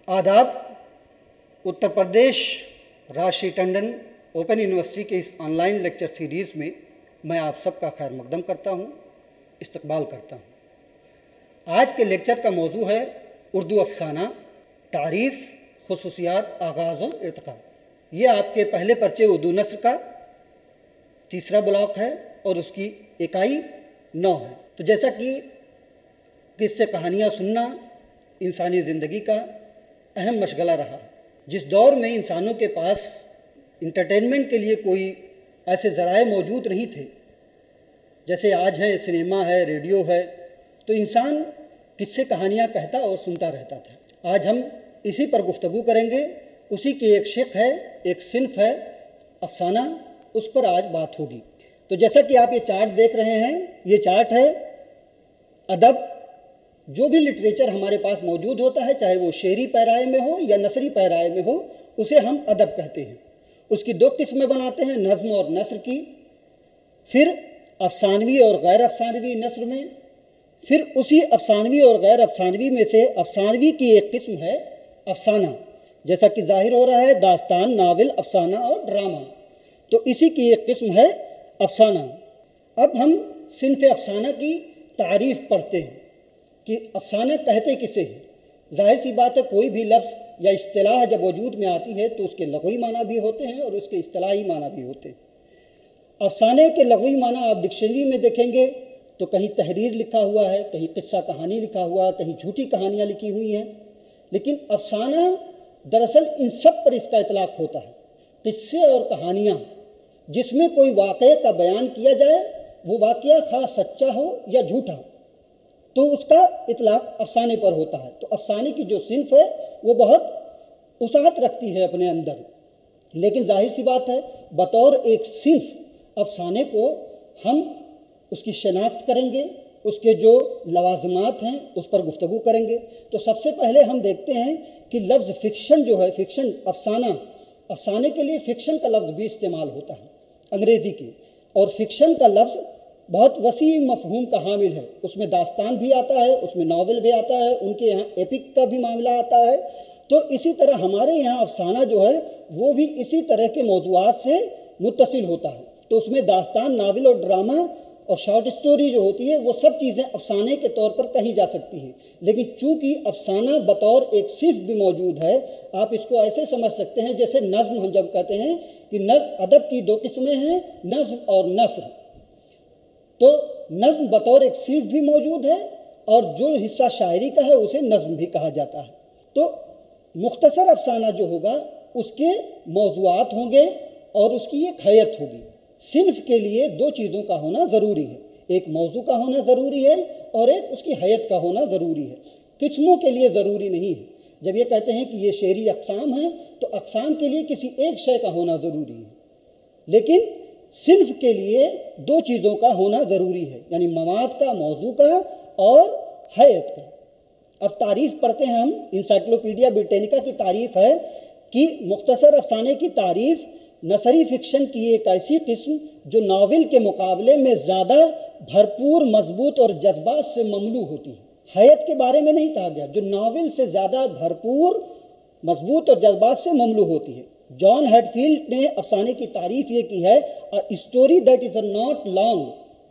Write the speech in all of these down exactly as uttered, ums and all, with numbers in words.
आदाब। उत्तर प्रदेश राष्ट्रीय Tandon open university के इस ऑनलाइन लेक्चर सीरीज़ में मैं आप सबका खैर मकदम करता हूँ, इस्तकबाल करता हूँ। आज के लेक्चर का मौजू है उर्दू अफसाना, तारीफ़, खुसूसियात, आगाज़ और इर्तिक़ा। ये आपके पहले पर्चे उर्दू नस्र का तीसरा ब्लॉक है और उसकी इकाई नौ है। तो जैसा कि किस्से कहानियाँ सुनना इंसानी ज़िंदगी का अहम मशगला रहा, जिस दौर में इंसानों के पास इंटरटेनमेंट के लिए कोई ऐसे ज़राए मौजूद नहीं थे जैसे आज है, सिनेमा है, रेडियो है, तो इंसान किस्से कहानियाँ कहता और सुनता रहता था। आज हम इसी पर गुफ्तगू करेंगे। उसी की एक शिक़ है, एक सिन्फ है अफसाना, उस पर आज बात होगी। तो जैसा कि आप ये चार्ट देख रहे हैं, ये चार्ट है अदब। जो भी लिटरेचर हमारे पास मौजूद होता है, चाहे वो शेरी पैराए में हो या नसरी पैराए में हो, उसे हम अदब कहते हैं। उसकी दो किस्में बनाते हैं, नज़्म और नस्र की। फिर अफसानवी और गैर अफसानवी नस्र में, फिर उसी अफसानवी और गैर अफसानवी में से अफसानवी की एक किस्म है अफसाना, जैसा कि जाहिर हो रहा है, दास्तान, नावल, अफसाना और ड्रामा। तो इसी की एक किस्म है अफसाना। अब हम सिन्फ अफसाना की तारीफ़ पढ़ते हैं कि अफसाना कहते किसे हैं। जाहिर सी बात है, कोई भी लफ्ज़ या इस्तिलाह जब वजूद में आती है तो उसके लग़वी माना भी होते हैं और उसके इस्तिलाही माना भी होते हैं। अफसाने के लग़वी माना आप डिक्शनरी में देखेंगे तो कहीं तहरीर लिखा हुआ है, कहीं किस्सा कहानी लिखा हुआ है, कहीं झूठी कहानियाँ लिखी हुई हैं। लेकिन अफसाना दरअसल इन सब पर इसका इतलाक़ होता है। किस्से और कहानियाँ जिसमें कोई वाक़े का बयान किया जाए, वो वाक़या ख़ास सच्चा हो या झूठा, तो उसका इतलाक़ अफसाने पर होता है। तो अफसाने की जो सिन्फ है वो बहुत उसात रखती है अपने अंदर। लेकिन जाहिर सी बात है, बतौर एक सिन्फ अफसाने को हम उसकी शनाख्त करेंगे, उसके जो लवाज़मात हैं उस पर गुफ्तगू करेंगे। तो सबसे पहले हम देखते हैं कि लफ्ज़ फ़िक्शन जो है, फ़िक्शन अफसाना, अफसाने के लिए फ़िक्शन का लफ्ज़ भी इस्तेमाल होता है अंग्रेज़ी की। और फ़िक्शन का लफ्ज़ बहुत वसी मफ़हूम का हामिल है। उसमें दास्तान भी आता है, उसमें नावल भी आता है, उनके यहाँ एपिक का भी मामला आता है। तो इसी तरह हमारे यहाँ अफसाना जो है वो भी इसी तरह के मौज़ूआत से मुत्तसिल होता है। तो उसमें दास्तान, नावल और ड्रामा और शॉर्ट स्टोरी जो होती है, वो सब चीज़ें अफसाने के तौर पर कही जा सकती हैं। लेकिन चूँकि अफसाना बतौर एक सिर्फ भी मौजूद है, आप इसको ऐसे समझ सकते हैं जैसे नज़्म हम जब कहते हैं कि नज़्म, अदब की दो किस्में हैं, नज़्म और नस्र। तो नज़्म बतौर एक सिर्फ भी मौजूद है और जो हिस्सा शायरी का है उसे नज़्म भी कहा जाता है। तो मुख्तसर अफसाना जो होगा उसके मौज़ूआत होंगे और उसकी एक हैत होगी। सिन्फ के लिए दो चीज़ों का होना ज़रूरी है, एक मौजू का होना ज़रूरी है और एक उसकी हैत का होना ज़रूरी है। किस्मों के लिए ज़रूरी नहीं है। जब ये कहते हैं कि ये शेरी अक़साम हैं, तो अक़साम के लिए किसी एक शय का होना ज़रूरी है। लेकिन सिन्फ के लिए दो चीज़ों का होना ज़रूरी है, यानी मवाद का, मौजू का और हैत का। अब तारीफ़ पढ़ते हैं हम। इंसाइक्लोपीडिया ब्रिटानिका की तारीफ़ है कि मुख्तसर अफसाने की तारीफ़ नसरी फ़िक्शन की एक ऐसी किस्म जो नावल के मुकाबले में ज़्यादा भरपूर, मजबूत और जज्बात से ममलू होती है। हैत के बारे में नहीं कहा गया, जो नावल से ज़्यादा भरपूर, मजबूत और जज्बात से ममलू होती है। जॉन हैटफील्ड ने अफसाने की तारीफ़ ये की है, a story that is not long,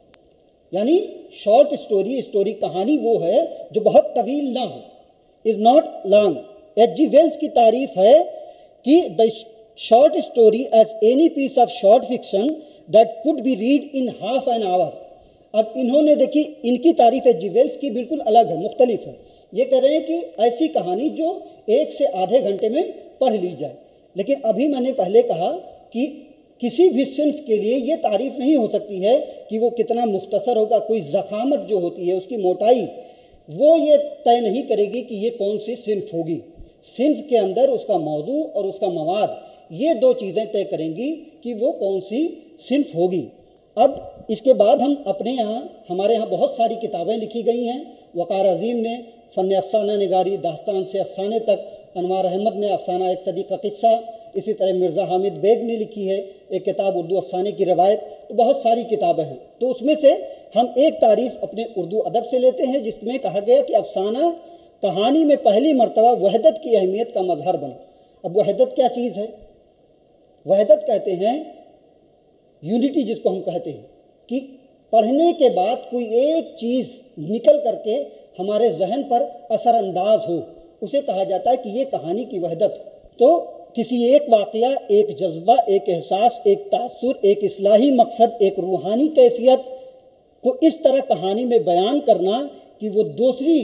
यानी शॉर्ट स्टोरी, स्टोरी कहानी वो है जो बहुत तवील ना हो, is not long. H G Wells की तारीफ़ है कि the short story as any piece of short fiction that could be read in half an hour. अब इन्होंने देखी, इनकी तारीफ़ एच जी वेल्स की बिल्कुल अलग है, मुख्तलिफ है। ये कह रहे हैं कि ऐसी कहानी जो एक से आधे घंटे में पढ़ ली जाए। लेकिन अभी मैंने पहले कहा कि किसी भी सिन्फ के लिए ये तारीफ़ नहीं हो सकती है कि वो कितना मुख्तसर होगा। कोई ज़ख़ामत जो होती है, उसकी मोटाई, वो ये तय नहीं करेगी कि ये कौन सी सिन्फ होगी। सिन्फ के अंदर उसका मौजू और उसका मवाद, ये दो चीज़ें तय करेंगी कि वो कौन सी सिन्फ होगी। अब इसके बाद हम अपने यहाँ, हमारे यहाँ बहुत सारी किताबें लिखी गई हैं। वक़ार अज़ीम ने फ़न अफ़साना निगारी, दास्तान से अफ़साने तक, अनवार अहमद ने अफ़साना एक सदी का किस्सा, इसी तरह मिर्ज़ा हामिद बेग ने लिखी है एक किताब उर्दू अफ़साने की रवायत। तो बहुत सारी किताबें हैं। तो उसमें से हम एक तारीफ़ अपने उर्दू अदब से लेते हैं जिसमें कहा गया कि अफ़साना کہانی میں پہلی مرتبہ وحدت کی اہمیت کا مظہر بنا۔ اب وحدت کیا چیز ہے؟ وحدت کہتے ہیں یونٹی، جس کو ہم کہتے ہیں کہ پڑھنے کے بعد کوئی ایک چیز نکل کر کے ہمارے ذہن پر اثر انداز ہو، اسے کہا جاتا ہے کہ یہ کہانی کی وحدت۔ تو کسی ایک واقعہ، ایک جذبہ، ایک احساس، ایک تاثر، ایک اصلاحی مقصد، ایک روحانی کیفیت کو اس طرح کہانی میں بیان کرنا کہ وہ دوسری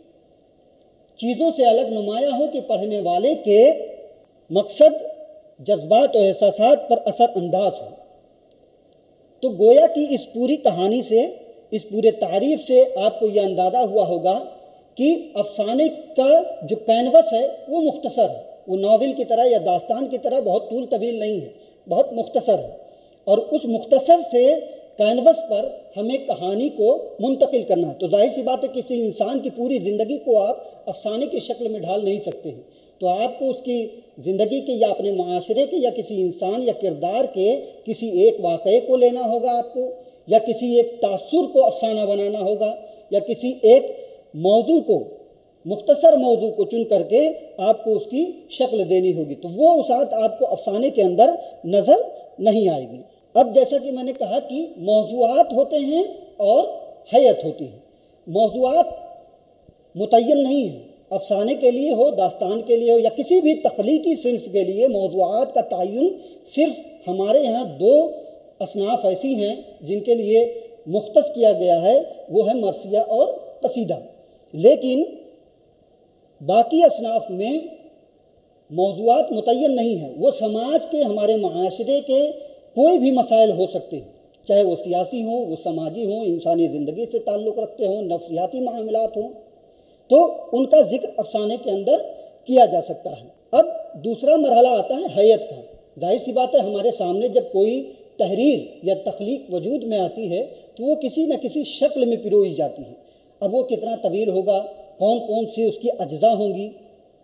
چیزوں سے الگ نمایاں ہو کہ پڑھنے والے کے مقصد، جذبات اور احساسات پر اثر انداز ہو۔ تو گویا کہ اس پوری کہانی سے، اس پورے تعریف سے آپ کو یہ اندازہ ہوا ہوگا کہ افسانے کا جو کینوس ہے وہ مختصر ہے، وہ ناول کی طرح یا داستان کی طرح بہت طول طویل نہیں ہے، بہت مختصر ہے، اور اس مختصر سے کینوس پر ہمیں کہانی کو منتقل کرنا ہے۔ تو ظاہر سی بات ہے کسی انسان کی پوری زندگی کو آپ افسانے کی شکل میں ڈھال نہیں سکتے ہیں، تو آپ کو اس کی زندگی کے یا اپنے معاشرے کے یا کسی انسان یا کردار کے کسی ایک واقعے کو لینا ہوگا، آپ کو یا کسی ایک تاثر کو افسانہ بنانا ہوگا، یا کسی ایک موضوع کو، مختصر موضوع کو چن کر کے آپ کو اس کی شکل دینی ہوگی، تو وہ وسعت آپ کو افسانے کے اندر نظر نہیں آئے گی۔ اب جیسا کہ میں نے کہا کہ موضوعات ہوتے ہیں اور حیت ہوتی ہے۔ موضوعات متعین نہیں ہیں، افسانے کے لیے ہو، داستان کے لیے ہو، یا کسی بھی تخلیقی صنف کے لیے موضوعات کا تعین صرف ہمارے یہاں دو اصناف ایسی ہیں جن کے لیے مختص کیا گیا ہے، وہ ہے مرثیہ اور قصیدہ۔ لیکن باقی اصناف میں موضوعات متعین نہیں ہیں، وہ سماج کے، ہمارے معاشرے کے کوئی بھی مسائل ہو سکتے ہیں، چاہے وہ سیاسی ہوں، وہ سماجی ہوں، انسانی زندگی سے تعلق رکھتے ہوں، نفسیاتی معاملات ہوں، تو ان کا ذکر افسانے کے اندر کیا جا سکتا ہے۔ اب دوسرا مرحلہ آتا ہے حیت کا۔ ظاہر سی بات ہے ہمارے سامنے جب کوئی تحریر یا تخلیق وجود میں آتی ہے تو وہ کسی نہ کسی شکل میں پروئی جاتی ہے۔ اب وہ کتنا طویل ہوگا، کون کون سی اس کی اجزاء ہوں گی،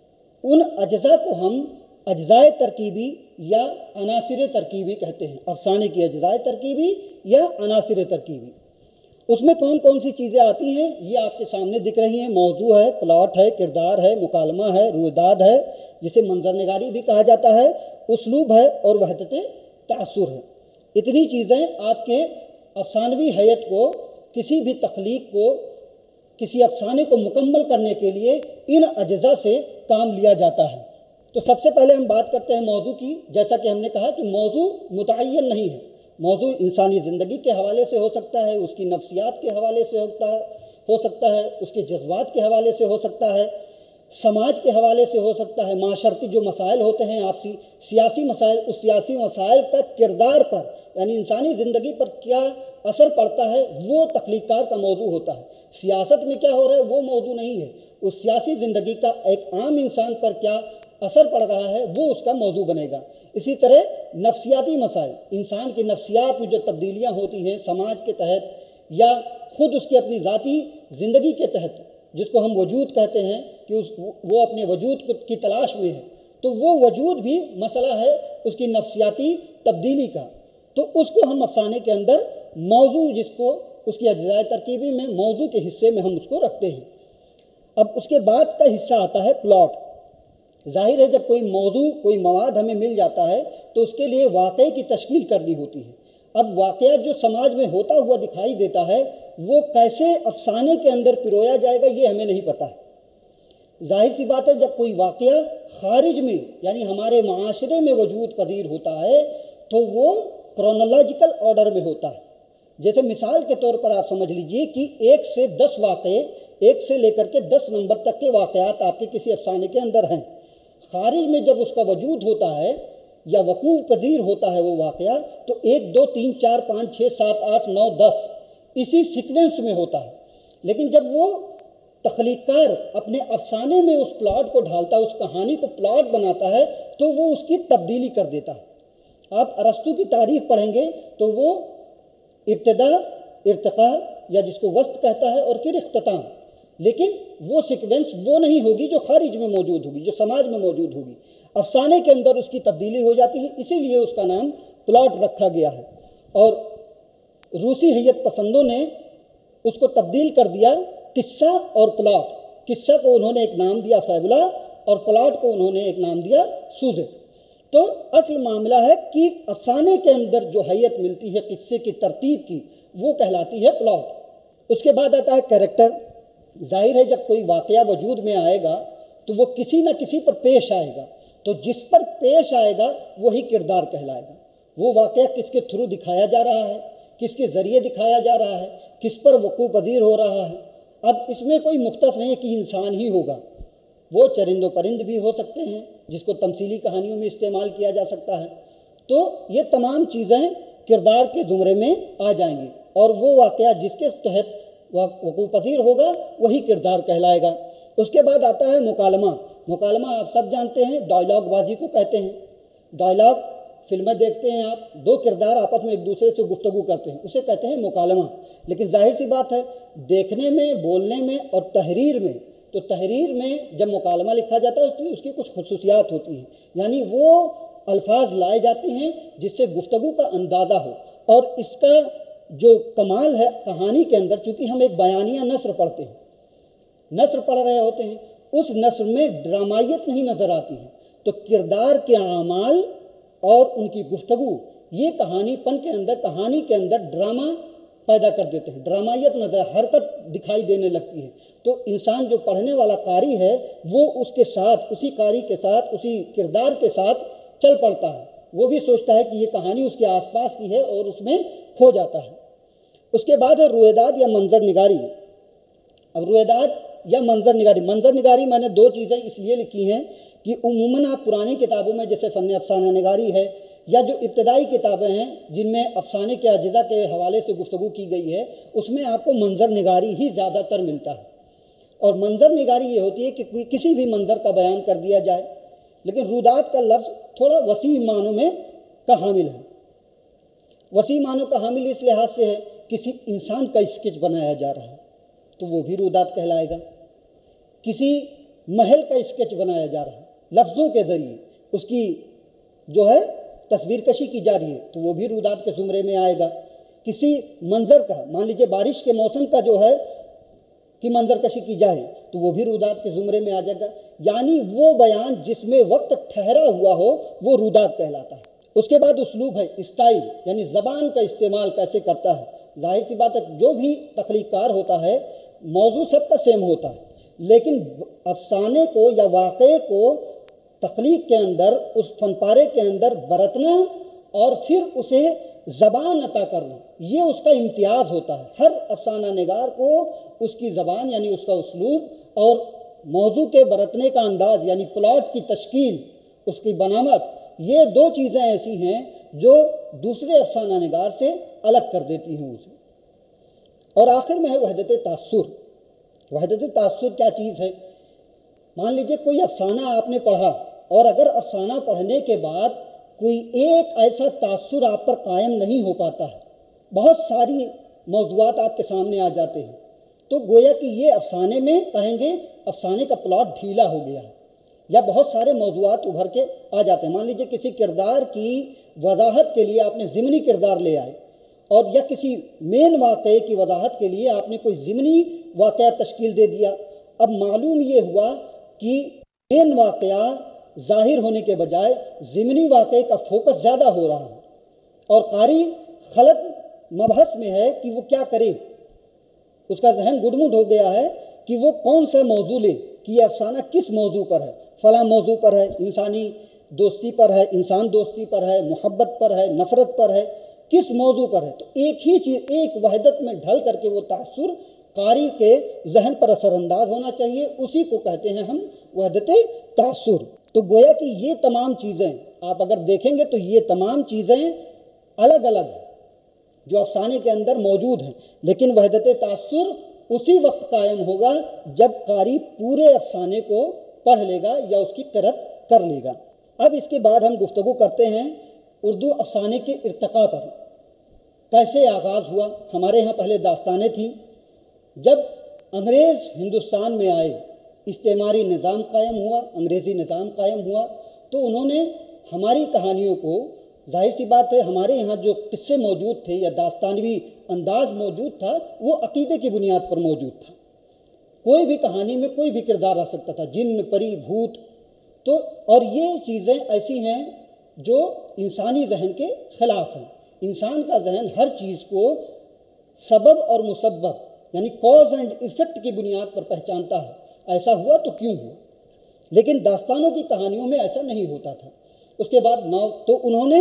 ان اجزاء کو ہم اجزاء ترکیبی یا عناصر ترکیبی کہتے ہیں۔ افسانے کی اجزاء ترکیبی یا عناصر ترکیبی، اس میں کون کون سی چیزیں آتی ہیں یہ آپ کے سامنے دکھ رہی ہیں۔ موضوع ہے، پلاٹ ہے، کردار ہے، مکالمہ ہے، رویداد ہے جسے منظر نگاری بھی کہا جاتا ہے، اسلوب ہے اور وحدت تأثر ہے۔ اتنی چیزیں آپ کے افسانوی حیت کو، کسی بھی تخلیق کو، کسی افسانے کو مکمل کرنے کے لیے ان اجزاء سے کام لیا جاتا ہے۔ تو سب سے پہلے ہم بات کرتے ہیں موضوع کی۔ جیسا کہ ہم نے کہا کہ موضوع متعین نہیں ہے، موضوع انسانی زندگی کے حوالے سے ہو سکتا ہے، اس کی نفسیات کے حوالے سے ہوتا ہے ہو سکتا ہے اس کے جذبات کے حوالے سے ہو سکتا ہے، سماج کے حوالے سے ہو سکتا ہے، معاشرتی جو مسائل ہوتے ہیں، آپسی سیاسی مسائل، اس سیاسی مسائل کا کردار پر یعنی انسانی زندگی پر کیا اثر پڑتا ہے وہ تخلیقات کا موضوع ہوتا ہے۔ سیاست میں کیا ہو رہا ہے وہ موضوع نہیں ہے، اس سیاسی زندگی کا ایک عام انسان پر کیا اثر پڑ رہا ہے وہ اس کا موضوع بنے گا۔ اسی طرح نفسیاتی مسائل، انسان کی نفسیات میں جو تبدیلیاں ہوتی ہیں سماج کے تحت یا خود اس کی اپنی ذاتی زندگی کے تحت، جس کو ہم وجود کہتے ہیں کہ اس وہ اپنے وجود کی تلاش میں ہے، تو وہ وجود بھی مسئلہ ہے اس کی نفسیاتی تبدیلی کا، تو اس کو ہم افسانے کے اندر موضوع، جس کو اس کی اجزاء ترکیبی میں موضوع کے حصے میں ہم اس کو رکھتے ہیں۔ اب اس کے بعد کا حصہ آتا ہے پلاٹ۔ ظاہر ہے جب کوئی موضوع، کوئی مواد ہمیں مل جاتا ہے تو اس کے لیے واقعے کی تشکیل کرنی ہوتی ہے۔ اب واقعہ جو سماج میں ہوتا ہوا دکھائی دیتا ہے وہ کیسے افسانے کے اندر پرویا جائے گا یہ ہمیں نہیں پتہ ہے۔ ظاہر سی بات ہے جب کوئی واقعہ خارج میں یعنی ہمارے معاشرے میں وجود پذیر ہوتا ہے تو وہ کرونالوجیکل آرڈر میں ہوتا ہے۔ جیسے مثال کے طور پر آپ سمجھ لیجئے کہ ایک سے دس واقعے، ایک سے لے کر کے دس نمبر تک کے واقعات آپ کے کسی افسانے کے اندر ہیں۔ خارج میں جب اس کا وجود ہوتا ہے یا وقوع پذیر ہوتا ہے وہ واقعہ تو ایک دو تین چار پانچ چھ سات آٹھ نو دس اسی سیکوینس میں ہوتا ہے، لیکن جب وہ تخلیق کار اپنے افسانے میں اس پلاٹ کو ڈھالتا ہے، اس کہانی کو پلاٹ بناتا ہے تو وہ اس کی تبدیلی کر دیتا ہے۔ آپ ارسطو کی تاریخ پڑھیں گے تو وہ ابتدا، ارتقاء یا جس کو وسط کہتا ہے اور پھر اختتام، لیکن وہ سیکوینس وہ نہیں ہوگی جو خارج میں موجود ہوگی، جو سماج میں موجود ہوگی۔ افسانے کے اندر اس کی تبدیلی ہو جاتی ہے، اسی لیے اس کا نام پلاٹ رکھا گیا ہے۔ اور روسی حیت پسندوں نے اس کو تبدیل کر دیا قصہ اور پلاٹ، قصہ کو انہوں نے ایک نام دیا فیبلا اور پلاٹ کو انہوں نے ایک نام دیا سوزے۔ تو اصل معاملہ ہے کہ افسانے کے اندر جو حیت ملتی ہے قصے کی ترتیب کی، وہ کہلاتی ہے پلاٹ۔ اس کے بعد آتا ہے کریکٹر۔ ظاہر ہے جب کوئی واقعہ وجود میں آئے گا تو وہ کسی نہ کسی پر پیش آئے گا، تو جس پر پیش آئے گا وہی کردار کہلائے گا۔ وہ واقعہ کس کے تھرو دکھایا جا رہا ہے، کس کے ذریعے دکھایا جا رہا ہے، کس پر وقوع پذیر ہو رہا ہے۔ اب اس میں کوئی مختص نہیں ہے کہ انسان ہی ہوگا، وہ چرند و پرند بھی ہو سکتے ہیں جس کو تمثیلی کہانیوں میں استعمال کیا جا سکتا ہے۔ تو یہ تمام چیزیں کردار کے زمرے میں آ جائیں گی، اور وہ واقعہ جس کے تحت وقوع پذیر ہوگا وہی کردار کہلائے گا۔ اس کے بعد آتا ہے مکالمہ۔ مکالمہ آپ سب جانتے ہیں، ڈائلاگ بازی کو کہتے ہیں۔ ڈائلاگ فلمیں دیکھتے ہیں آپ، دو کردار آپس میں ایک دوسرے سے گفتگو کرتے ہیں، اسے کہتے ہیں مکالمہ۔ لیکن ظاہر سی بات ہے دیکھنے میں، بولنے میں اور تحریر میں، تو تحریر میں جب مکالمہ لکھا جاتا ہے تو اس کی کچھ خصوصیات ہوتی ہیں، یعنی وہ الفاظ لائے جاتے ہیں جس سے گفتگو کا اندازہ ہو۔ اور اس کا جو کمال ہے کہانی کے اندر، چونکہ ہم ایک بیانیہ نثر پڑھتے ہیں، نثر پڑھ رہے ہوتے ہیں، اس نثر میں ڈرامائیت نہیں نظر آتی ہے، تو کردار کے اعمال اور ان کی گفتگو یہ کہانی پن کے اندر، کہانی کے اندر ڈرامہ پیدا کر دیتے ہیں، ڈرامائیت نظر، حرکت دکھائی دینے لگتی ہے۔ تو انسان جو پڑھنے والا قاری ہے وہ اس کے ساتھ، اسی قاری کے ساتھ، اسی کردار کے ساتھ چل پڑتا ہے، وہ بھی سوچتا ہے کہ یہ کہانی اس کے آس پاس کی ہے اور اس میں کھو جاتا ہے۔ اس کے بعد ہے رویداد یا منظر نگاری۔ اب رویداد یا منظر نگاری، منظر نگاری میں نے دو چیزیں اس لیے لکھی ہیں کہ عموماً آپ پرانی کتابوں میں جیسے فن افسانہ نگاری ہے یا جو ابتدائی کتابیں ہیں جن میں افسانے کے اجزاء کے حوالے سے گفتگو کی گئی ہے، اس میں آپ کو منظر نگاری ہی زیادہ تر ملتا ہے۔ اور منظر نگاری یہ ہوتی ہے کہ کوئی کسی بھی منظر کا بیان کر دیا جائے، لیکن روداد کا لفظ تھوڑا وسیع معنوں میں کا حامل ہے۔ وسیع معنوں کا حامل اس لحاظ سے ہے کسی انسان کا اسکیچ بنایا جا رہا ہے تو وہ بھی روداد کہلائے گا، کسی محل کا اسکیچ بنایا جا رہا ہے، لفظوں کے ذریعے اس کی جو ہے تصویر کشی کی جا رہی ہے تو وہ بھی روداد کے زمرے میں آئے گا۔ کسی منظر کا، مان لیجیے بارش کے موسم کا جو ہے کہ منظر کشی کی جائے تو وہ بھی روداد کے زمرے میں آ جائے گا، یعنی وہ بیان جس میں وقت ٹھہرا ہوا ہو وہ روداد کہلاتا ہے۔ اس کے بعد اسلوب ہے، اسٹائل، یعنی زبان کا استعمال کیسے کرتا ہے۔ ظاہر سی بات ہے جو بھی تخلیق کار ہوتا ہے موضوع سب کا سیم ہوتا ہے، لیکن افسانے کو یا واقعے کو تخلیق کے اندر، اس فن پارے کے اندر برتنا اور پھر اسے زبان عطا کرنا، یہ اس کا امتیاز ہوتا ہے۔ ہر افسانہ نگار کو اس کی زبان یعنی اس کا اسلوب اور موضوع کے برتنے کا انداز یعنی پلاٹ کی تشکیل، اس کی بناوٹ، یہ دو چیزیں ایسی ہیں جو دوسرے افسانہ نگار سے الگ کر دیتی ہیں اسے۔ اور آخر میں ہے وحدت تاثر۔ وحدت تاثر کیا چیز ہے؟ مان لیجیے کوئی افسانہ آپ نے پڑھا اور اگر افسانہ پڑھنے کے بعد کوئی ایک ایسا تاثر آپ پر قائم نہیں ہو پاتا ہے، بہت ساری موضوعات آپ کے سامنے آ جاتے ہیں، تو گویا کہ یہ افسانے میں کہیں گے افسانے کا پلاٹ ڈھیلا ہو گیا ہے، یا بہت سارے موضوعات ابھر کے آ جاتے ہیں۔ مان لیجیے کسی کردار کی وضاحت کے لیے آپ نے ضمنی کردار لے آئے، اور یا کسی مین واقعے کی وضاحت کے لیے آپ نے کوئی ضمنی واقعہ تشکیل دے دیا۔ اب معلوم یہ ہوا کہ مین واقعہ ظاہر ہونے کے بجائے ضمنی واقعے کا فوکس زیادہ ہو رہا ہے، اور قاری خلط مبحث میں ہے کہ وہ کیا کرے، اس کا ذہن گڈمڈ ہو گیا ہے کہ وہ کون سا موضوع لے، کہ یہ افسانہ کس موضوع پر ہے، فلاں موضوع پر ہے، انسانی دوستی پر ہے، انسان دوستی پر ہے، محبت پر ہے، نفرت پر ہے، کس موضوع پر ہے۔ تو ایک ہی چیز ایک وحدت میں ڈھل کر کے وہ تاثر قاری کے ذہن پر اثر انداز ہونا چاہیے، اسی کو کہتے ہیں ہم وحدت تاثر۔ تو گویا کہ یہ تمام چیزیں آپ اگر دیکھیں گے تو یہ تمام چیزیں الگ الگ ہیں جو افسانے کے اندر موجود ہیں، لیکن وحدت تاثر اسی وقت قائم ہوگا جب قاری پورے افسانے کو پڑھ لے گا یا اس کی قرأت کر لے گا۔ اب اس کے بعد ہم گفتگو کرتے ہیں اردو افسانے کے ارتقاء پر، کیسے آغاز ہوا۔ ہمارے ہاں پہلے داستانیں تھیں، جب انگریز ہندوستان میں آئے، استعماری نظام قائم ہوا، انگریزی نظام قائم ہوا، تو انہوں نے ہماری کہانیوں کو، ظاہر سی بات ہے ہمارے یہاں جو قصے موجود تھے یا داستانوی انداز موجود تھا وہ عقیدے کی بنیاد پر موجود تھا، کوئی بھی کہانی میں کوئی بھی کردار آ سکتا تھا، جن، پری، بھوت. تو اور یہ چیزیں ایسی ہیں جو انسانی ذہن کے خلاف ہیں. انسان کا ذہن ہر چیز کو سبب اور مسبب یعنی کاز اینڈ ایفیکٹ کی بنیاد پر پہچانتا ہے. ایسا ہوا تو کیوں ہوا، لیکن داستانوں کی کہانیوں میں ایسا نہیں ہوتا تھا. اس کے بعد نو تو انہوں نے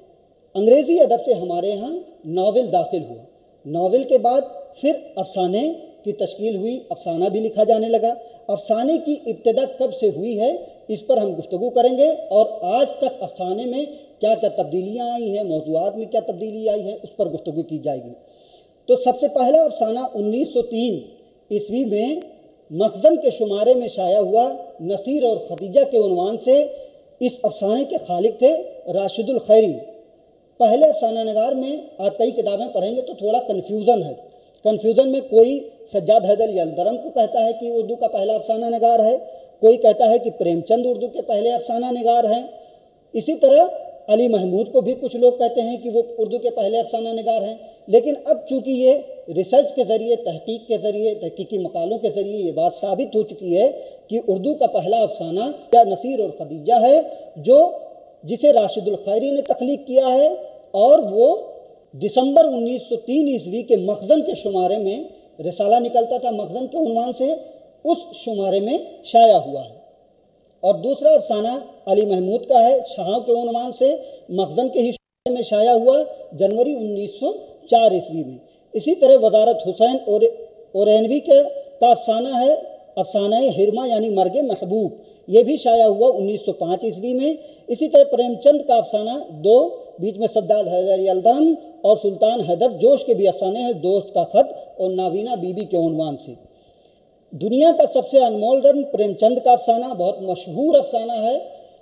انگریزی ادب سے ہمارے ہاں ناول داخل ہوا. ناول کے بعد پھر افسانے کی تشکیل ہوئی، افسانہ بھی لکھا جانے لگا. افسانے کی ابتدا کب سے ہوئی ہے اس پر ہم گفتگو کریں گے، اور آج تک افسانے میں کیا کیا تبدیلیاں آئی ہیں، موضوعات میں کیا تبدیلی آئی ہے، اس پر گفتگو کی جائے گی. تو سب سے پہلا افسانہ انیس سو تین عیسوی میں مخزن کے شمارے میں شائع ہوا. نصیر اور خدیجہ کے عنوان سے اس افسانے کے خالق تھے راشد الخیری. پہلے افسانہ نگار میں آپ کئی کتابیں پڑھیں گے تو تھوڑا کنفیوژن ہے. کنفیوژن میں کوئی سجاد حیدر یلدرم کو کہتا ہے کہ اردو کا پہلا افسانہ نگار ہے، کوئی کہتا ہے کہ پریم چند اردو کے پہلے افسانہ نگار ہیں. اسی طرح علی محمود کو بھی کچھ لوگ کہتے ہیں کہ وہ اردو کے پہلے افسانہ نگار ہیں. لیکن اب چونکہ یہ ریسرچ کے ذریعے، تحقیق کے ذریعے، تحقیقی مقالوں کے ذریعے یہ بات ثابت ہو چکی ہے کہ اردو کا پہلا افسانہ یا نصیر اور خدیجہ ہے، جو جسے راشد الخیری نے تخلیق کیا ہے، اور وہ دسمبر انیس سو تین عیسوی کے مخزن کے شمارے میں رسالہ نکلتا تھا، مخزن کے عنوان سے اس شمارے میں شائع ہوا ہے. اور دوسرا افسانہ علی محمود کا ہے، شاہوں کے عنوان سے مخزن کے ہی شمارے میں شائع ہوا جنوری انیس سو چار عیسوی میں. اسی طرح وزارت حسین اور اورینوی کا کا افسانہ ہے افسانہ ہرما یعنی مرگ محبوب، یہ بھی شائع ہوا انیس سو پانچ عیسوی میں. اسی طرح پریم چند کا افسانہ دو، بیچ میں سجاد حیدر یلدرم اور سلطان حیدر جوش کے بھی افسانے ہیں، دوست کا خط اور نابینا بی بی کے عنوان سے. دنیا کا سب سے انمول رتن پریم چند کا افسانہ بہت مشہور افسانہ ہے،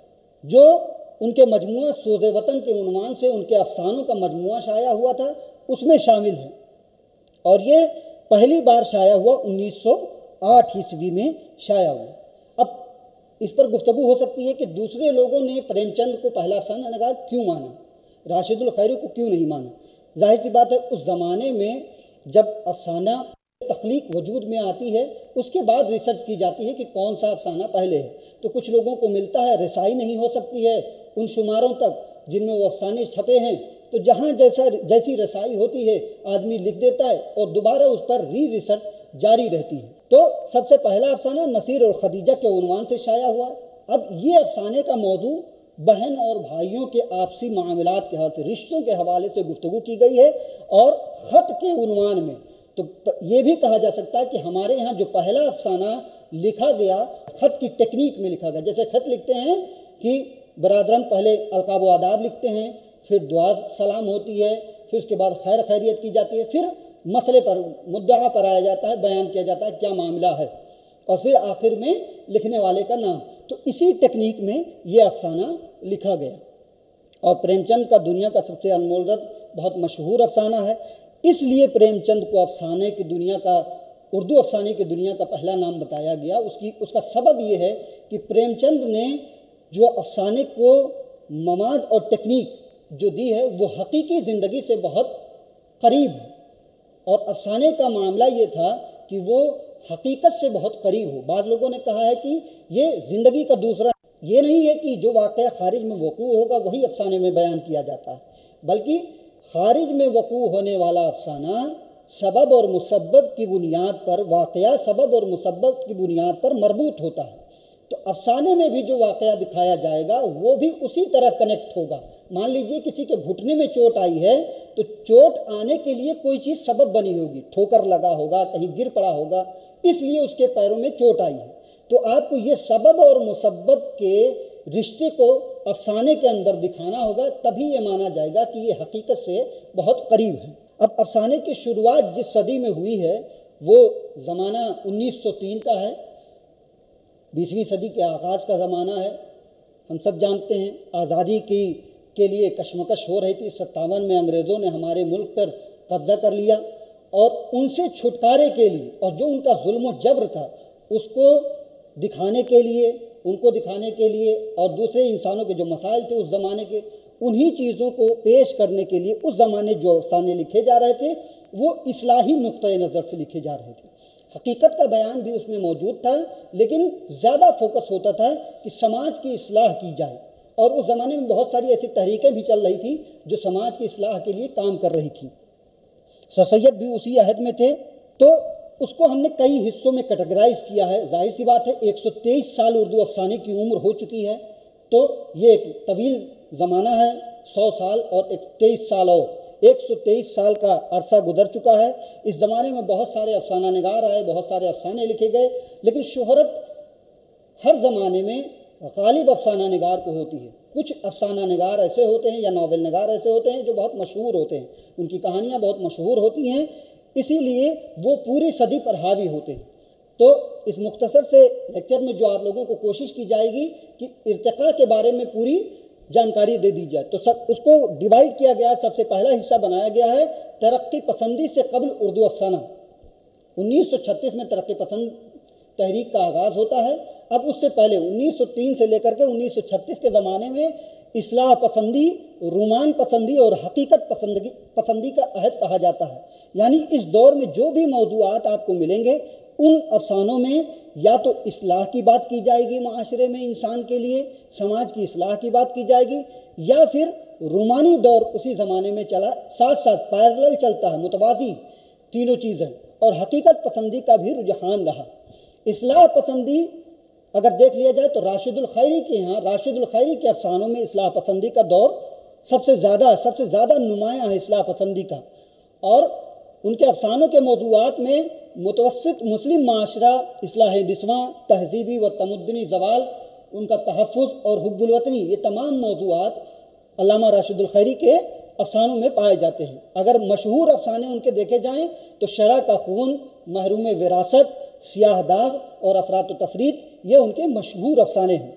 جو ان کے مجموعہ سوز وطن کے عنوان سے ان کے افسانوں کا مجموعہ شائع ہوا تھا، اس میں شامل ہے. اور یہ پہلی بار شائع ہوا انیس سو آٹھ عیسوی میں شائع ہوا. اب اس پر گفتگو ہو سکتی ہے کہ دوسرے لوگوں نے پریم چند کو پہلا افسانہ نگار کیوں مانا، راشد الخیری کو کیوں نہیں مانا. ظاہر سی بات ہے اس زمانے میں جب افسانہ تخلیق وجود میں آتی ہے، اس کے بعد ریسرچ کی جاتی ہے کہ کون سا افسانہ پہلے ہے. تو کچھ لوگوں کو ملتا ہے رسائی نہیں ہو سکتی ہے ان شماروں تک جن میں وہ افسانے چھپے ہیں، تو جہاں جیسا جیسی رسائی ہوتی ہے آدمی لکھ دیتا ہے اور دوبارہ اس پر ری ریسرچ جاری رہتی ہے. تو سب سے پہلا افسانہ نصیر اور خدیجہ کے عنوان سے شائع ہوا. اب یہ افسانے کا موضوع بہن اور بھائیوں کے آپسی معاملات کے حوالے سے، رشتوں کے حوالے سے گفتگو کی گئی ہے، اور خط کے عنوان میں. تو یہ بھی کہا جا سکتا ہے کہ ہمارے ہاں جو پہلا افسانہ لکھا گیا خط کی ٹیکنیک میں لکھا گیا. جیسے خط لکھتے ہیں کہ برادران پہلے القاب و آداب لکھتے ہیں، پھر دعا سلام ہوتی ہے، پھر اس کے بعد خیر خیریت کی جاتی ہے، پھر مسئلے پر مدعا پر آیا جاتا ہے، بیان کیا جاتا ہے کیا معاملہ ہے، اور پھر آخر میں لکھنے والے کا نام. تو اسی ٹیکنیک میں یہ افسانہ لکھا گیا. اور پریم چند کا دنیا کا سب سے انمول رتن بہت مشہور افسانہ ہے، اس لیے پریم چند کو افسانے کی دنیا کا اردو افسانے کی دنیا کا پہلا نام بتایا گیا. اس کی اس کا سبب یہ ہے کہ پریم چند نے جو افسانے کو مماد اور ٹیکنیک جو دی ہے وہ حقیقی زندگی سے بہت قریب ہے. اور افسانے کا معاملہ یہ تھا کہ وہ حقیقت سے بہت قریب ہو. بعض لوگوں نے کہا ہے کہ یہ زندگی کا دوسرا، یہ نہیں ہے کہ جو واقعہ خارج میں وقوع ہوگا وہی افسانے میں بیان کیا جاتا ہے، بلکہ خارج میں وقوع ہونے والا افسانہ سبب اور مسبب کی بنیاد پر، واقعہ سبب اور مسبب کی بنیاد پر مربوط ہوتا ہے. تو افسانے میں بھی جو واقعہ دکھایا جائے گا وہ بھی اسی طرح کنیکٹ ہوگا. مان لیجئے کسی کے گھٹنے میں چوٹ آئی ہے تو چوٹ آنے کے لیے کوئی چیز سبب بنی ہوگی، ٹھوکر لگا ہوگا، کہیں گر پڑا ہوگا، اس لیے اس کے پیروں میں چوٹ آئی ہے. تو آپ کو یہ سبب اور مسبب کے رشتے کو افسانے کے اندر دکھانا ہوگا، تبھی یہ مانا جائے گا کہ یہ حقیقت سے بہت قریب ہے. اب افسانے کی شروعات جس صدی میں ہوئی ہے وہ زمانہ انیس سو تین کا ہے، بیسویں صدی کے آغاز کا زمانہ ہے. ہم سب جانتے ہیں آزادی کی کے لیے کشمکش ہو رہی تھی. ستاون میں انگریزوں نے ہمارے ملک پر قبضہ کر لیا، اور ان سے چھٹکارے کے لیے اور جو ان کا ظلم و جبر تھا اس کو دکھانے کے لیے ان کو دکھانے کے لیے اور دوسرے انسانوں کے جو مسائل تھے اس زمانے کے، انہی چیزوں کو پیش کرنے کے لیے اس زمانے جو افسانے لکھے جا رہے تھے وہ اصلاحی نقطۂ نظر سے لکھے جا رہے تھے. حقیقت کا بیان بھی اس میں موجود تھا، لیکن زیادہ فوکس ہوتا تھا کہ سماج کی اصلاح کی جائے، اور اس زمانے میں بہت ساری ایسی تحریکیں بھی چل رہی تھیں جو سماج کی اصلاح کے لیے کام کر رہی تھیں۔ سر سید بھی اسی عہد میں تھے، تو اس کو ہم نے کئی حصوں میں کیٹیگرائز کیا ہے۔ ظاہر سی بات ہے ایک سو تیئیس سال اردو افسانے کی عمر ہو چکی ہے، تو یہ ایک طویل زمانہ ہے، سو سال اور ایک تیئیس سال اور ایک سو تیئیس سال کا عرصہ گزر چکا ہے۔ اس زمانے میں بہت سارے افسانہ نگار آئے، بہت سارے افسانے لکھے گئے، لیکن شہرت ہر زمانے میں غالب افسانہ نگار کو ہوتی ہے۔ کچھ افسانہ نگار ایسے ہوتے ہیں یا ناول نگار ایسے ہوتے ہیں جو بہت مشہور ہوتے ہیں، ان کی کہانیاں بہت مشہور ہوتی ہیں، اسی لیے وہ پوری صدی پر حاوی ہوتے ہیں۔ تو اس مختصر سے لیکچر میں جو آپ لوگوں کو کوشش کی جائے گی کہ ارتقاء کے بارے میں پوری جانکاری دے دی جائے، تو سب اس کو ڈیوائیڈ کیا گیا۔ سب سے پہلا حصہ بنایا گیا ہے ترقی پسندی سے قبل اردو افسانہ۔ انیس سو چھتیس میں ترقی پسند تحریک کا آغاز ہوتا ہے۔ اب اس سے پہلے انیس سو تین سے لے کر کے انیس سو چھتیس کے زمانے میں اصلاح پسندی، رومان پسندی اور حقیقت پسندگی پسندی کا عہد کہا جاتا ہے۔ یعنی اس دور میں جو بھی موضوعات آپ کو ملیں گے، ان افسانوں میں یا تو اصلاح کی بات کی جائے گی، معاشرے میں انسان کے لیے سماج کی اصلاح کی بات کی جائے گی، یا پھر رومانی دور اسی زمانے میں چلا، ساتھ ساتھ پیرلل چلتا ہے، متوازی تینوں چیزیں، اور حقیقت پسندی کا بھی رجحان رہا۔ اصلاح پسندی اگر دیکھ لیا جائے تو راشد الخیری کے ہاں راشد الخیری کے افسانوں میں اصلاح پسندی کا دور سب سے زیادہ سب سے زیادہ نمایاں ہے اصلاح پسندی کا، اور ان کے افسانوں کے موضوعات میں متوسط مسلم معاشرہ، اصلاح نسواں، تہذیبی و تمدنی زوال، ان کا تحفظ اور حب الوطنی، یہ تمام موضوعات علامہ راشد الخیری کے افسانوں میں پائے جاتے ہیں۔ اگر مشہور افسانے ان کے دیکھے جائیں تو شرح کا خون، محروم وراثت، سیاہ داغ اور افراط و تفریط، یہ ان کے مشہور افسانے ہیں۔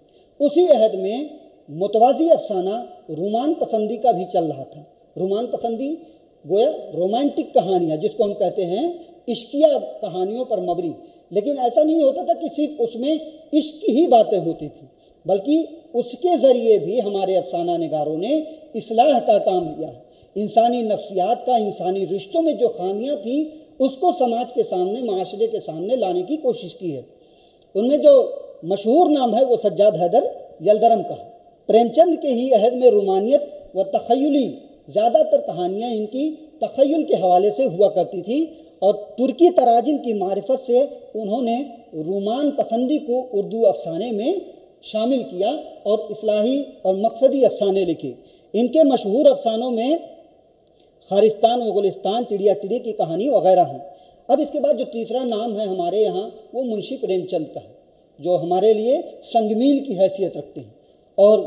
اسی عہد میں متوازی افسانہ رومان پسندی کا بھی چل رہا تھا۔ رومان پسندی گویا رومانٹک کہانیاں، جس کو ہم کہتے ہیں عشقیہ کہانیوں پر مبنی، لیکن ایسا نہیں ہوتا تھا کہ صرف اس میں عشق ہی باتیں ہوتی تھیں، بلکہ اس کے ذریعے بھی ہمارے افسانہ نگاروں نے اصلاح کا کام لیا ہے۔ انسانی نفسیات کا، انسانی رشتوں میں جو خامیاں تھیں، اس کو سماج کے سامنے، معاشرے کے سامنے لانے کی کوشش کی ہے۔ ان میں جو مشہور نام ہے وہ سجاد حیدر یلدرم کا ہے۔ پریم چند کے ہی عہد میں رومانیت و تخیلی، زیادہ تر کہانیاں ان کی تخیل کے حوالے سے ہوا کرتی تھی، اور ترکی تراجم کی معرفت سے انہوں نے رومان پسندی کو اردو افسانے میں شامل کیا اور اصلاحی اور مقصدی افسانے لکھے۔ ان کے مشہور افسانوں میں خارستان و گلستان، چڑیا چڑی کی کہانی وغیرہ ہیں۔ اب اس کے بعد جو تیسرا نام ہے ہمارے یہاں وہ منشی پریم چند کا ہے، جو ہمارے لیے سنگ میل کی حیثیت رکھتے ہیں، اور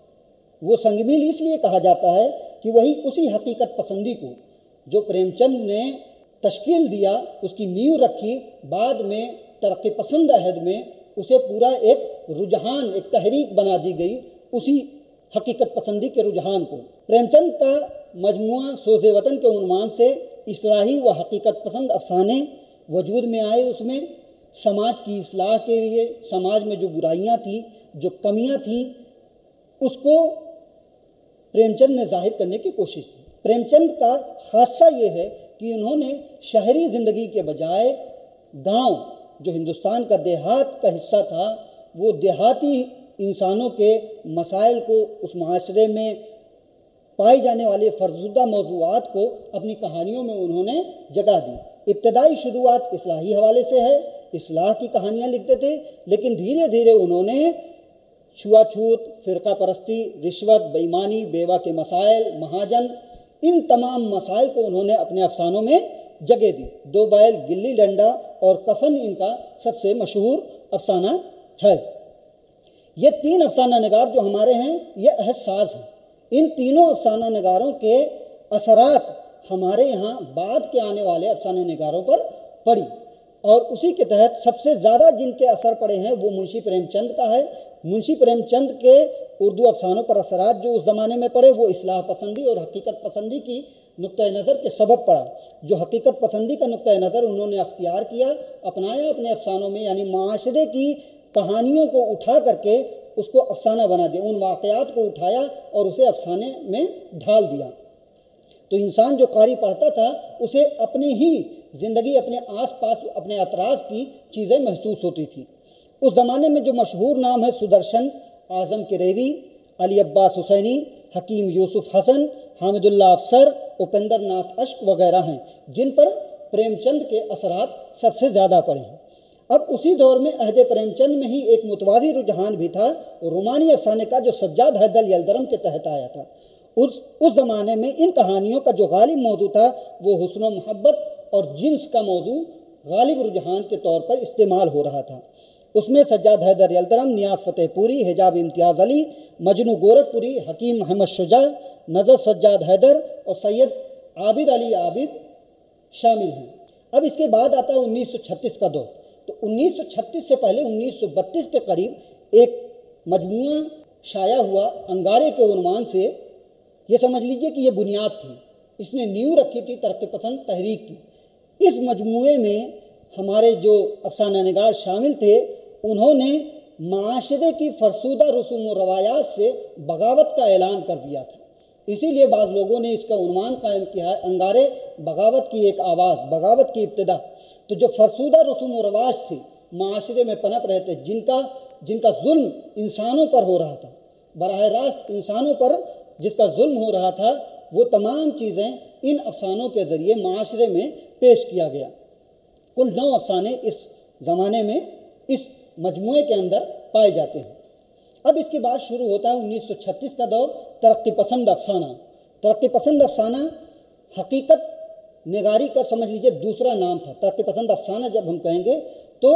وہ سنگ میل اس لیے کہا جاتا ہے کہ وہی اسی حقیقت پسندی کو جو پریم چند نے تشکیل دیا، اس کی نیو رکھی، بعد میں ترقی پسند عہد میں اسے پورا ایک رجحان، ایک تحریک بنا دی گئی، اسی حقیقت پسندی کے رجحان کو۔ پریم چند کا مجموعہ سوز وطن کے عنوان سے اصلاحی و حقیقت پسند افسانے وجود میں آئے۔ اس میں سماج کی اصلاح کے لیے، سماج میں جو برائیاں تھیں، جو کمیاں تھیں، اس کو پریم چند نے ظاہر کرنے کی کوشش کی۔ پریم چند کا خاصہ یہ ہے کہ انہوں نے شہری زندگی کے بجائے گاؤں، جو ہندوستان کا دیہات کا حصہ تھا، وہ دیہاتی انسانوں کے مسائل کو، اس معاشرے میں پائی جانے والے فرسودہ موضوعات کو اپنی کہانیوں میں انہوں نے جگہ دی۔ ابتدائی شروعات اصلاحی حوالے سے ہے، اصلاح کی کہانیاں لکھتے تھے، لیکن دھیرے دھیرے انہوں نے چھوا چھوت، فرقہ پرستی، رشوت، بے ایمانی، بیوہ کے مسائل، مہاجن، ان تمام مسائل کو انہوں نے اپنے افسانوں میں جگہ دی۔ دو بیل، گلی ڈنڈا اور کفن ان کا سب سے مشہور افسانہ ہے۔ یہ تین افسانہ نگار جو ہمارے ہیں یہ عہد ساز ہیں۔ ان تینوں افسانہ نگاروں کے اثرات ہمارے یہاں بعد کے آنے والے افسانہ نگاروں پر پڑی، اور اسی کے تحت سب سے زیادہ جن کے اثر پڑے ہیں وہ منشی پریم چند کا ہے۔ منشی پریم چند کے اردو افسانوں پر اثرات جو اس زمانے میں پڑے وہ اصلاح پسندی اور حقیقت پسندی کی نقطۂ نظر کے سبب پڑا۔ جو حقیقت پسندی کا نقطۂ نظر انہوں نے اختیار کیا، اپنایا اپنے افسانوں میں، یعنی معاشرے کی کہانیوں کو اٹھا کر کے اس کو افسانہ بنا دیا، ان واقعات کو اٹھایا اور اسے افسانے میں ڈھال دیا۔ تو انسان جو قاری پڑھتا تھا اسے اپنی ہی زندگی اپنے آس پاس اپنے اطراف کی چیزیں محسوس ہوتی تھیں۔ اس زمانے میں جو مشہور نام ہے سدرشن، اعظم کریوی، علی عباس حسینی، حکیم یوسف حسن، حامد اللہ افسر، اپیندر ناتھ اشک وغیرہ ہیں جن پر پریم چند کے اثرات سب سے زیادہ پڑے ہیں۔ اب اسی دور میں عہد پریم چند میں ہی ایک متوازی رجحان بھی تھا رومانی افسانے کا جو سجاد حیدر یلدرم کے تحت آیا تھا۔ اس اس زمانے میں ان کہانیوں کا جو غالب موضوع تھا وہ حسن و محبت اور جنس کا موضوع غالب رجحان کے طور پر استعمال ہو رہا تھا۔ اس میں سجاد حیدر یلدرم، نیاز فتح پوری، حجاب امتیاز علی، مجنو گورکھ پوری، حکیم محمد شجاع، نظر سجاد حیدر اور سید عابد علی عابد شامل ہیں۔ اب اس کے بعد آتا ہے انیس سو چھتیس کا دور۔ تو انیس سو چھتیس سے پہلے انیس سو بتیس کے قریب ایک مجموعہ شائع ہوا انگارے کے عنوان سے۔ یہ سمجھ لیجئے کہ یہ بنیاد تھی، اس نے نیو رکھی تھی ترقی پسند تحریک کی۔ اس مجموعے میں ہمارے جو افسانہ نگار شامل تھے انہوں نے معاشرے کی فرسودہ رسوم و روایات سے بغاوت کا اعلان کر دیا تھا۔ اسی لیے بعض لوگوں نے اس کا عنوان قائم کیا ہے انگارے بغاوت کی ایک آواز، بغاوت کی ابتدا۔ تو جو فرسودہ رسوم و رواج تھی معاشرے میں پنپ رہے تھے، جن کا جن کا ظلم انسانوں پر ہو رہا تھا، براہ راست انسانوں پر جس کا ظلم ہو رہا تھا، وہ تمام چیزیں ان افسانوں کے ذریعے معاشرے میں پیش کیا گیا۔ کل نو افسانے اس زمانے میں اس مجموعے کے اندر پائے جاتے ہیں۔ اب اس کے بعد شروع ہوتا ہے انیس سو چھتیس کا دور، ترقی پسند افسانہ۔ ترقی پسند افسانہ حقیقت نگاری کا سمجھ لیجئے دوسرا نام تھا۔ ترقی پسند افسانہ جب ہم کہیں گے تو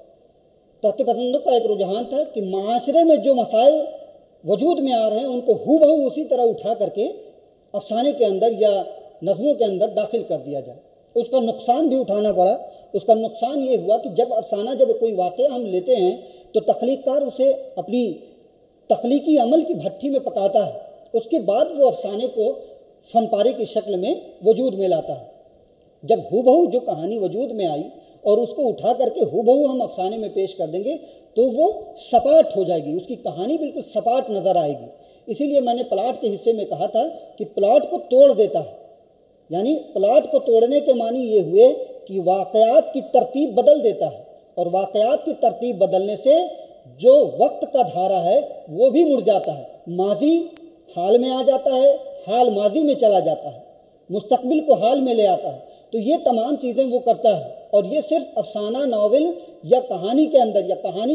ترقی پسندوں کا ایک رجحان تھا کہ معاشرے میں جو مسائل وجود میں آ رہے ہیں ان کو ہو بہو اسی طرح اٹھا کر کے افسانے کے اندر یا نظموں کے اندر داخل کر دیا جائے۔ اس کا نقصان بھی اٹھانا پڑا۔ اس کا نقصان یہ ہوا کہ جب افسانہ جب کوئی واقعہ ہم لیتے ہیں تو تخلیق کار اسے اپنی تخلیقی عمل کی بھٹی میں پکاتا ہے، اس کے بعد وہ افسانے کو فن پارے کی شکل میں وجود میں لاتا ہے۔ جب ہو بہو جو کہانی وجود میں آئی اور اس کو اٹھا کر کے ہو بہو ہم افسانے میں پیش کر دیں گے تو وہ سپاٹ ہو جائے گی، اس کی کہانی بالکل سپاٹ نظر آئے گی۔ اسی لیے میں نے پلاٹ کے حصے میں کہا تھا کہ پلاٹ کو توڑ دیتا ہے، یعنی پلاٹ کو توڑنے کے معنی یہ ہوئے کہ واقعات کی ترتیب بدل دیتا ہے، اور واقعات کی ترتیب بدلنے سے جو وقت کا دھارا ہے وہ بھی مڑ جاتا ہے، ماضی حال میں آ جاتا ہے، حال ماضی میں چلا جاتا ہے، مستقبل کو حال میں لے آتا ہے۔ تو یہ تمام چیزیں وہ کرتا ہے، اور یہ صرف افسانہ ناول یا کہانی کے اندر یا کہانی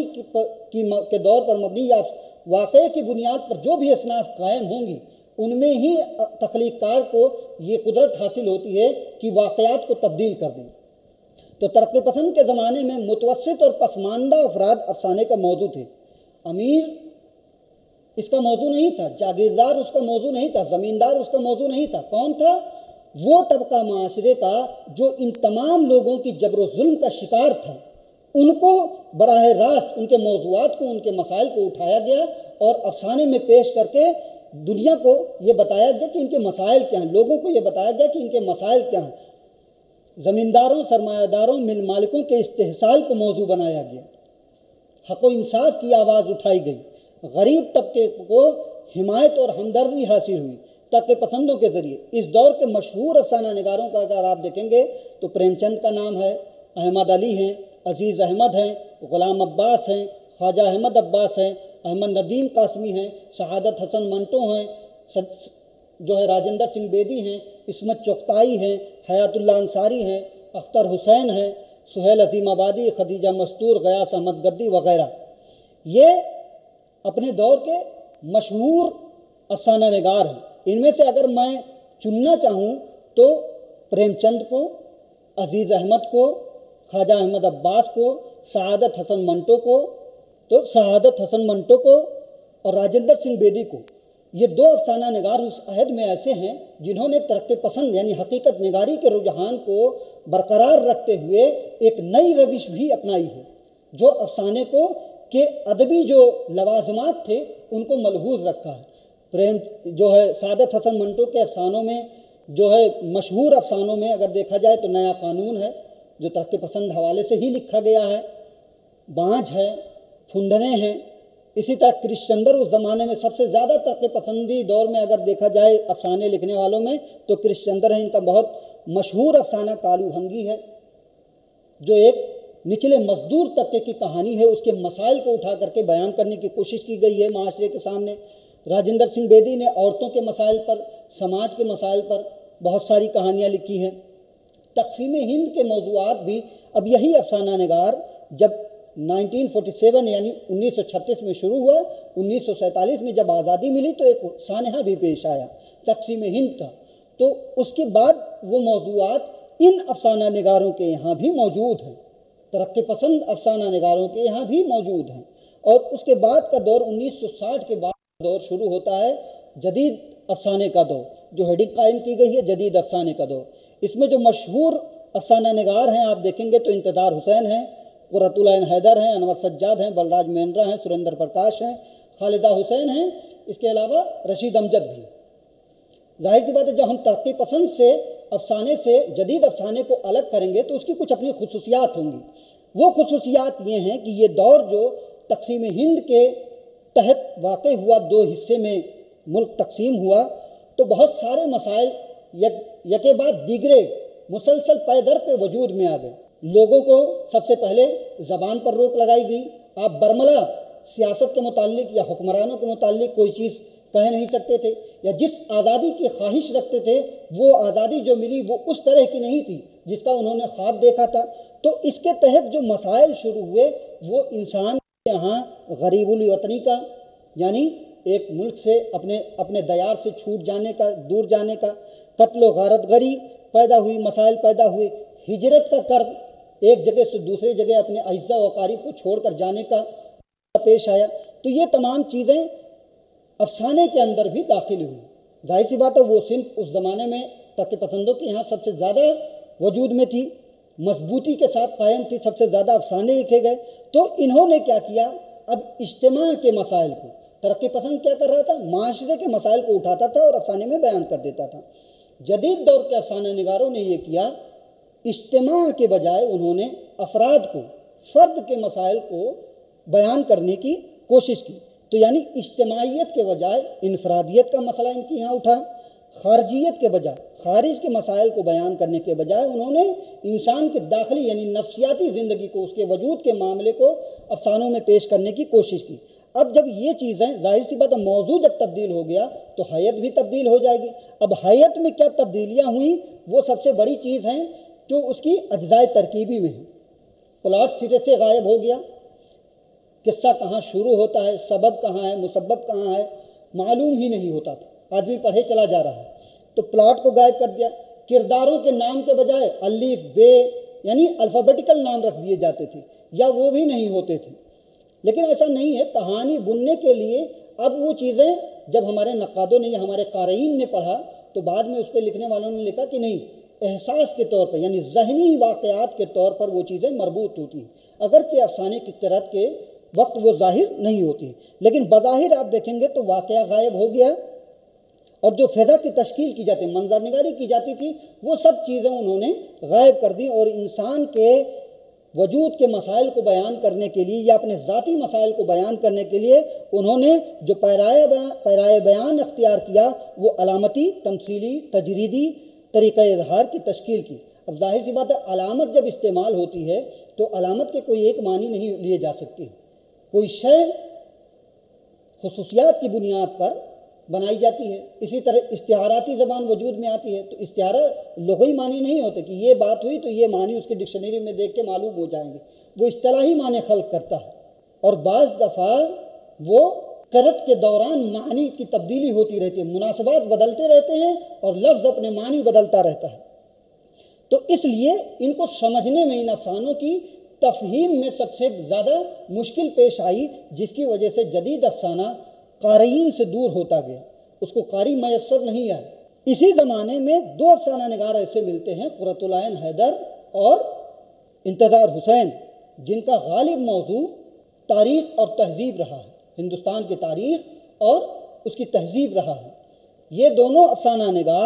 کے دور پر مبنی یا واقعے کی بنیاد پر جو بھی اصناف قائم ہوں گی ان میں ہی تخلیق کار کو یہ قدرت حاصل ہوتی ہے کہ واقعات کو تبدیل کر دیں۔ تو ترقی پسند کے زمانے میں متوسط اور پسماندہ افراد افسانے کا موضوع تھے۔ امیر اس کا موضوع نہیں تھا، جاگیردار اس کا موضوع نہیں تھا، زمیندار اس کا موضوع نہیں تھا۔ کون تھا؟ وہ طبقہ معاشرے کا جو ان تمام لوگوں کی جبر و ظلم کا شکار تھا۔ ان کو براہ راست ان کے موضوعات کو، ان کے مسائل کو اٹھایا گیا اور افسانے میں پیش کر کے دنیا کو یہ بتایا گیا کہ ان کے مسائل کیا ہیں، لوگوں کو یہ بتایا گیا کہ ان کے مسائل کیا ہیں۔ زمینداروں، سرمایہ داروں، مل مالکوں کے استحصال کو موضوع بنایا گیا، حق و انصاف کی آواز اٹھائی گئی، غریب طبقے کو حمایت اور ہمدردی حاصل ہوئی ترقی پسندوں کے ذریعے۔ اس دور کے مشہور افسانہ نگاروں کا اگر آپ دیکھیں گے تو پریم چند کا نام ہے، احمد علی ہیں، عزیز احمد ہیں، غلام عباس ہیں، خواجہ احمد عباس ہیں، احمد ندیم قاسمی ہیں، سعادت حسن منٹو ہیں، جو ہے راجندر سنگھ بیدی ہیں، عصمت چغتائی ہیں، حیات اللہ انصاری ہیں، اختر حسین ہیں، سہیل عظیم آبادی، خدیجہ مستور، غیاث احمد گدی وغیرہ۔ یہ اپنے دور کے مشہور افسانہ نگار ہیں۔ ان میں سے اگر میں چننا چاہوں تو پریم چند کو، عزیز احمد کو، خواجہ احمد عباس کو، سعادت حسن منٹو کو تو سعادت حسن منٹو کو اور راجندر سنگھ بیدی کو، یہ دو افسانہ نگار اس عہد میں ایسے ہیں جنہوں نے ترقی پسند یعنی حقیقت نگاری کے رجحان کو برقرار رکھتے ہوئے ایک نئی روش بھی اپنائی ہے، جو افسانے کو کے ادبی جو لوازمات تھے ان کو ملحوظ رکھا ہے۔ پریم جو ہے سعادت حسن منٹو کے افسانوں میں جو ہے مشہور افسانوں میں اگر دیکھا جائے تو نیا قانون ہے جو ترقی پسند حوالے سے ہی لکھا گیا ہے، بانجھ ہے، پھندنے ہیں۔ اسی طرح کرش چندر اس زمانے میں سب سے زیادہ ترقی پسندی دور میں اگر دیکھا جائے افسانے لکھنے والوں میں تو کرش چندر ہیں۔ ان کا بہت مشہور افسانہ کالو بھنگی ہے جو ایک نچلے مزدور طبقے کی کہانی ہے، اس کے مسائل کو اٹھا کر کے بیان کرنے کی کوشش کی گئی ہے معاشرے کے سامنے۔ راجندر سنگھ بیدی نے عورتوں کے مسائل پر، سماج کے مسائل پر بہت ساری کہانیاں لکھی ہیں۔ تقسیم ہند کے موضوعات بھی اب یہی افسانہ نگار جب نائنٹین فورٹی سیون یعنی انیس سو چھتیس میں شروع ہوا، انیس سو سینتالیس میں جب آزادی ملی تو ایک سانحہ بھی پیش آیا تقسیم ہند کا، تو اس کے بعد وہ موضوعات ان افسانہ نگاروں کے یہاں بھی موجود ہیں، ترقی پسند افسانہ نگاروں کے یہاں بھی موجود ہیں۔ اور اس کے بعد کا دور انیس سو ساٹھ کے بعد دور شروع ہوتا ہے جدید افسانے کا دور، جو ہیڈنگ قائم کی گئی ہے جدید افسانے کا دور۔ اس میں جو مشہور افسانہ نگار ہیں آپ دیکھیں گے تو انتظار حسین ہیں، قرۃ العین حیدر ہیں، انور سجاد ہیں، بلراج مہندرا ہیں، سریندر پرکاش ہیں، خالدہ حسین ہیں، اس کے علاوہ رشید امجد بھی۔ ظاہر سی بات ہے جب ہم ترقی پسند سے افسانے سے جدید افسانے کو الگ کریں گے تو اس کی کچھ اپنی خصوصیات ہوں گی۔ وہ خصوصیات یہ ہیں کہ یہ دور جو تقسیم ہند کے تحت واقع ہوا، دو حصے میں ملک تقسیم ہوا، تو بہت سارے مسائل یک یکے بعد دیگرے مسلسل پے در پہ وجود میں آ گئے۔ لوگوں کو سب سے پہلے زبان پر روک لگائی گئی، آپ برملا سیاست کے متعلق یا حکمرانوں کے متعلق کوئی چیز کہہ نہیں سکتے تھے، یا جس آزادی کی خواہش رکھتے تھے وہ آزادی جو ملی وہ اس طرح کی نہیں تھی جس کا انہوں نے خواب دیکھا تھا۔ تو اس کے تحت جو مسائل شروع ہوئے وہ انسان کے یہاں غریب الوطنی کا، یعنی ایک ملک سے اپنے اپنے دیار سے چھوٹ جانے کا، دور جانے کا، قتل و غارت گری پیدا ہوئی، مسائل پیدا ہوئے، ہجرت کا کرب، ایک جگہ سے دوسرے جگہ اپنے اعزاء و اقارب کو چھوڑ کر جانے کا پیش آیا۔ تو یہ تمام چیزیں افسانے کے اندر بھی داخل ہوئی۔ ظاہر سی بات ہے وہ صنف اس زمانے میں ترقی پسندوں کے یہاں سب سے زیادہ وجود میں تھی، مضبوطی کے ساتھ قائم تھی، سب سے زیادہ افسانے لکھے گئے۔ تو انہوں نے کیا کیا، اب اجتماع کے مسائل کو، ترقی پسند کیا کر رہا تھا، معاشرے کے مسائل کو اٹھاتا تھا اور افسانے میں بیان کر دیتا تھا۔ جدید دور کے افسانہ نگاروں نے یہ کیا، اجتماع کے بجائے انہوں نے افراد کو، فرد کے مسائل کو بیان کرنے کی کوشش کی۔ تو یعنی اجتماعیت کے بجائے انفرادیت کا مسئلہ ان کے یہاں اٹھا، خارجیت کے بجائے، خارج کے مسائل کو بیان کرنے کے بجائے انہوں نے انسان کے داخلی یعنی نفسیاتی زندگی کو، اس کے وجود کے معاملے کو افسانوں میں پیش کرنے کی کوشش کی۔ اب جب یہ چیزیں، ظاہر سی بات ہے موضوع جب تبدیل ہو گیا تو حیت بھی تبدیل ہو جائے گی۔ اب حیت میں کیا تبدیلیاں ہوئیں، وہ سب سے بڑی چیز ہیں جو اس کی اجزائے ترکیبی میں ہے۔ پلاٹ سرے سے غائب ہو گیا، قصہ کہاں شروع ہوتا ہے، سبب کہاں ہے، مسبب کہاں ہے، معلوم ہی نہیں ہوتا تھا، آدمی پڑھے چلا جا رہا ہے۔ تو پلاٹ کو غائب کر دیا، کرداروں کے نام کے بجائے الف بے یعنی الفابیٹیکل نام رکھ دیے جاتے تھے، یا وہ بھی نہیں ہوتے تھے۔ لیکن ایسا نہیں ہے، کہانی بننے کے لیے اب وہ چیزیں جب ہمارے نقادوں نے یا ہمارے قارئین نے پڑھا تو بعد میں اس پہ لکھنے والوں نے لکھا کہ نہیں، احساس کے طور پر یعنی ذہنی واقعات کے طور پر وہ چیزیں مربوط ہوتی ہیں، اگرچہ افسانے کی قرأت کے وقت وہ ظاہر نہیں ہوتی، لیکن بظاہر آپ دیکھیں گے تو واقعہ غائب ہو گیا، اور جو فضا کی تشکیل کی جاتی، منظر نگاری کی جاتی تھی، وہ سب چیزیں انہوں نے غائب کر دی، اور انسان کے وجود کے مسائل کو بیان کرنے کے لیے یا اپنے ذاتی مسائل کو بیان کرنے کے لیے انہوں نے جو پیرائے بیان پیرائے بیان اختیار کیا وہ علامتی، تمثیلی، تجریدی طریقہ اظہار کی تشکیل کی۔ اب ظاہر سی بات ہے علامت جب استعمال ہوتی ہے تو علامت کے کوئی ایک معنی نہیں لیے جا سکتے، کوئی شے خصوصیات کی بنیاد پر بنائی جاتی ہے۔ اسی طرح استعاراتی زبان وجود میں آتی ہے تو استعارہ لغوی معنی نہیں ہوتے کہ یہ بات ہوئی تو یہ معنی اس کے ڈکشنری میں دیکھ کے معلوم ہو جائیں گے، وہ اصطلاحی معنی خلق کرتا ہے، اور بعض دفعہ وہ قرأت کے دوران معنی کی تبدیلی ہوتی رہتی ہے، مناسبات بدلتے رہتے ہیں اور لفظ اپنے معنی بدلتا رہتا ہے۔ تو اس لیے ان کو سمجھنے میں، ان افسانوں کی تفہیم میں سب سے زیادہ مشکل پیش آئی، جس کی وجہ سے جدید افسانہ قارئین سے دور ہوتا گیا، اس کو قاری میسر نہیں آئے۔ اسی زمانے میں دو افسانہ نگار ایسے ملتے ہیں، قرۃ العین حیدر اور انتظار حسین، جن کا غالب موضوع تاریخ اور تہذیب رہا ہے، ہندوستان کی تاریخ اور اس کی تہذیب رہا ہے۔ یہ دونوں افسانہ نگار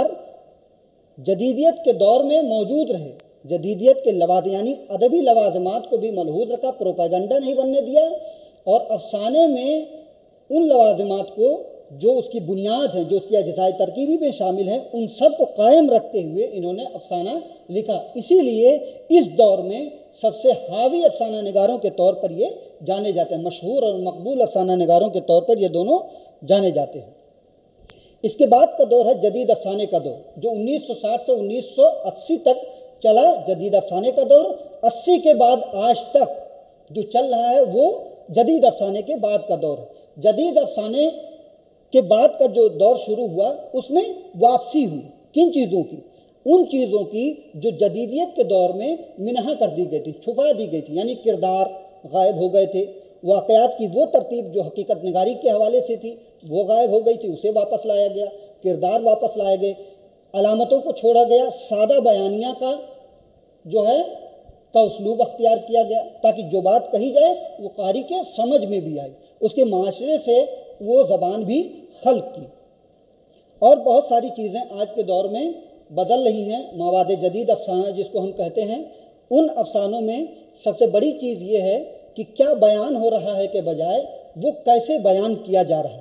جدیدیت کے دور میں موجود رہے، جدیدیت کے لوازم یعنی ادبی لوازمات کو بھی ملحوظ رکھا، پروپیگنڈا نہیں بننے دیا، اور افسانے میں ان لوازمات کو جو اس کی بنیاد ہیں، جو اس کی اجزائے ترکیبی میں شامل ہیں، ان سب کو قائم رکھتے ہوئے انہوں نے افسانہ لکھا۔ اسی لیے اس دور میں سب سے حاوی افسانہ نگاروں کے طور پر یہ جانے جاتے ہیں، مشہور اور مقبول افسانہ نگاروں کے طور پر یہ دونوں جانے جاتے ہیں۔ اس کے بعد کا دور ہے جدید افسانے کا دور، جو انیس سو ساٹھ سے انیس سو اسی تک چلا۔ جدید افسانے کا دور اسی کے بعد آج تک جو چل رہا ہے وہ جدید افسانے کے بعد کا دور ہے۔ جدید افسانے کے بعد کا جو دور شروع ہوا اس میں واپسی ہوئی، کن چیزوں کی؟ ان چیزوں کی جو جدیدیت کے دور میں منہا کر دی گئی تھی، چھپا دی گئی تھی، یعنی کردار غائب ہو گئے تھے، واقعات کی وہ ترتیب جو حقیقت نگاری کے حوالے سے تھی وہ غائب ہو گئی تھی، اسے واپس لایا گیا، کردار واپس لائے گئے، علامتوں کو چھوڑا گیا، سادہ بیانیہ کا جو ہے کا اسلوب اختیار کیا گیا تاکہ جو بات کہی جائے وہ قاری کے سمجھ میں بھی آئے، اس کے معاشرے سے وہ زبان بھی خلق کی۔ اور بہت ساری چیزیں آج کے دور میں بدل رہی ہیں۔ مواد جدید افسانہ جس کو ہم کہتے ہیں، ان افسانوں میں سب سے بڑی چیز یہ ہے کہ کیا بیان ہو رہا ہے کے بجائے وہ کیسے بیان کیا جا رہا ہے،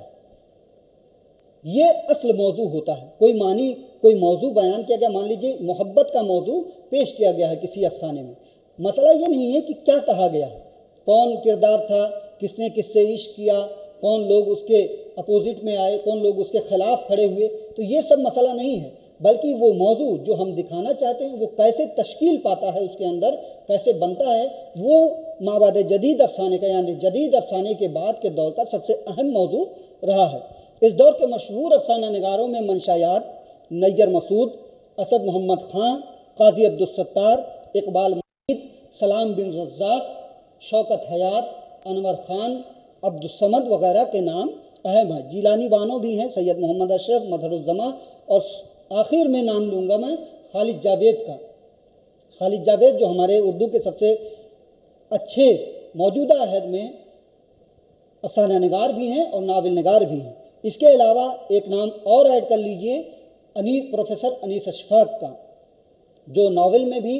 یہ اصل موضوع ہوتا ہے۔ کوئی معنی کوئی موضوع بیان کیا گیا، مان لیجیے محبت کا موضوع پیش کیا گیا ہے کسی افسانے میں، مسئلہ یہ نہیں ہے کہ کیا کہا گیا، کون کردار تھا، کس نے کس سے عشق کیا، کون لوگ اس کے اپوزٹ میں آئے، کون لوگ اس کے خلاف کھڑے ہوئے، تو یہ سب مسئلہ نہیں ہے، بلکہ وہ موضوع جو ہم دکھانا چاہتے ہیں وہ کیسے تشکیل پاتا ہے، اس کے اندر کیسے بنتا ہے، وہ مابعد جدید افسانے کا یعنی جدید افسانے کے بعد کے دور کا سب سے اہم موضوع رہا ہے۔ اس دور کے مشہور افسانہ نگاروں میں منشایات نیّر مسعود، اسد محمد خاں، قاضی عبدالستار، اقبال مجید، سلام بن رزاق، شوکت حیات، انور خان، عبدالصمد وغیرہ کے نام اہم ہیں۔ جیلانی بانو بھی ہیں، سید محمد اشرف، مظہر الزماں، اور آخر میں نام لوں گا میں خالد جاوید کا۔ خالد جاوید جو ہمارے اردو کے سب سے اچھے موجودہ عہد میں افسانہ نگار بھی ہیں اور ناول نگار بھی ہیں۔ اس کے علاوہ ایک نام اور ایڈ کر لیجئے، انیس پروفیسر انیس اشفاق کا، جو ناول میں بھی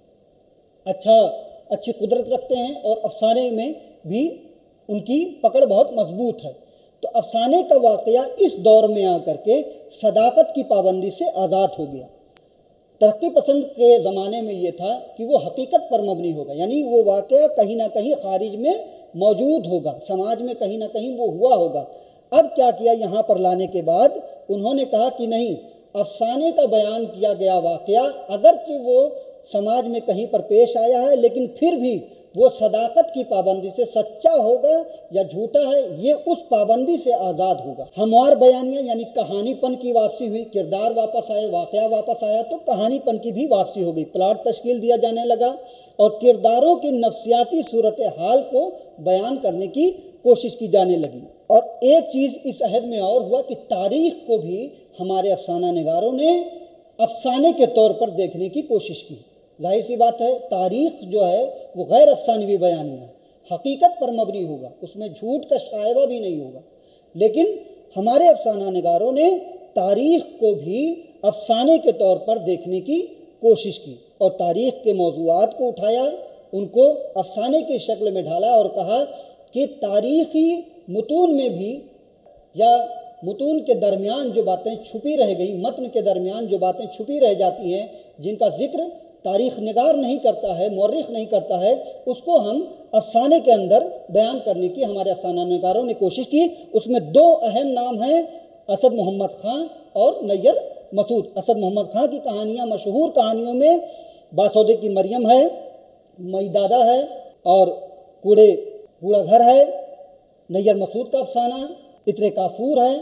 اچھا اچھی قدرت رکھتے ہیں اور افسانے میں بھی ان کی پکڑ بہت مضبوط ہے۔ تو افسانے کا واقعہ اس دور میں آ کر کے صداقت کی پابندی سے آزاد ہو گیا۔ ترقی پسند کے زمانے میں یہ تھا کہ وہ حقیقت پر مبنی ہوگا، یعنی وہ واقعہ کہیں نہ کہیں خارج میں موجود ہوگا، سماج میں کہیں نہ کہیں وہ ہوا ہوگا۔ اب کیا کیا یہاں پر لانے کے بعد انہوں نے کہا کہ نہیں، افسانے کا بیان کیا گیا واقعہ اگرچہ وہ سماج میں کہیں پر پیش آیا ہے لیکن پھر بھی وہ صداقت کی پابندی سے سچا ہوگا یا جھوٹا ہے یہ اس پابندی سے آزاد ہوگا۔ ہموار بیانیہ یعنی کہانی پن کی واپسی ہوئی، کردار واپس آئے، واقعہ واپس آیا تو کہانی پن کی بھی واپسی ہو گئی، پلاٹ تشکیل دیا جانے لگا اور کرداروں کی نفسیاتی صورتحال کو بیان کرنے کی کوشش کی جانے لگی۔ اور ایک چیز اس عہد میں اور ہوا کہ تاریخ کو بھی ہمارے افسانہ نگاروں نے افسانے کے طور پر دیکھنے کی کوشش کی۔ ظاہر سی بات ہے، تاریخ جو ہے وہ غیر افسانوی بیانیہ ہے، حقیقت پر مبنی ہوگا، اس میں جھوٹ کا شائبہ بھی نہیں ہوگا، لیکن ہمارے افسانہ نگاروں نے تاریخ کو بھی افسانے کے طور پر دیکھنے کی کوشش کی اور تاریخ کے موضوعات کو اٹھایا، ان کو افسانے کی شکل میں ڈھالا اور کہا کہ تاریخی متون میں بھی یا متون کے درمیان جو باتیں چھپی رہ گئی، متن کے درمیان جو باتیں چھپی رہ جاتی ہیں جن کا ذکر تاریخ نگار نہیں کرتا ہے، مورخ نہیں کرتا ہے، اس کو ہم افسانے کے اندر بیان کرنے کی ہمارے افسانہ نگاروں نے کوشش کی۔ اس میں دو اہم نام ہیں، اسد محمد خاں اور نیّر مسعود۔ اسد محمد خاں کی کہانیاں مشہور کہانیوں میں باسودے کی مریم ہے، مئی دادا ہے اور کوڑے کوڑا گھر ہے۔ نیّر مسعود کا افسانہ عطر کافور ہے۔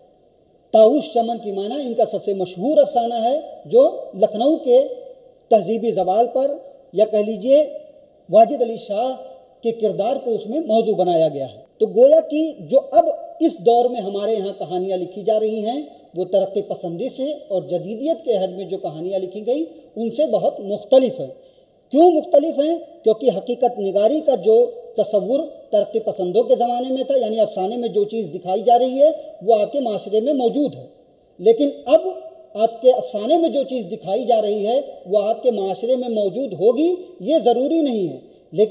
طاؤس چمن کی معنی ان کا سب سے مشہور افسانہ ہے جو لکھنؤ کے تہذیبی زوال پر یا کہہ لیجئے واجد علی شاہ کے کردار کو اس میں موضوع بنایا گیا ہے۔ تو گویا کہ جو اب اس دور میں ہمارے یہاں کہانیاں لکھی جا رہی ہیں وہ ترقی پسندی سے اور جدیدیت کے عہد میں جو کہانیاں لکھی گئی ان سے بہت مختلف ہیں۔ کیوں مختلف ہیں؟ کیونکہ حقیقت نگاری کا جو تصور ترقی پسندوں کے زمانے میں تھا، یعنی افسانے میں جو چیز دکھائی جا رہی ہے وہ آپ کے معاشرے میں موجود ہے، لیکن اب آپ کے افسانے میں جو چیز دکھائی جا رہی ہے وہ آپ کے معاشرے میں موجود ہوگی یہ ضروری نہیں ہے، لیکن